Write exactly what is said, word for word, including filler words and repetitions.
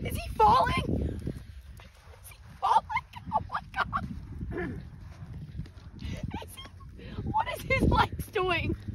Is he falling? Is he falling? Oh my god! Is he, what is his legs doing?